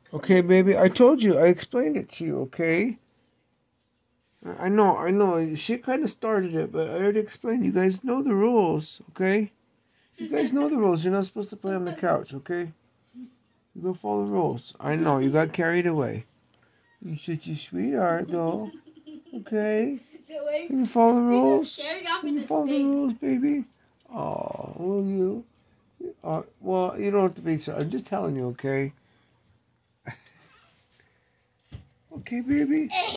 Okay, baby, I told you, I explained it to you, okay? I know. She kind of started it, but I already explained. You guys know the rules, okay? You guys know the rules. You're not supposed to play on the couch, okay? You go follow the rules. I know, you got carried away. You're such a sweetheart, though. Okay? Can you follow the rules? Can you follow the rules, baby? Oh, will you? Well, you don't have to be so. I'm just telling you, okay? Okay, baby?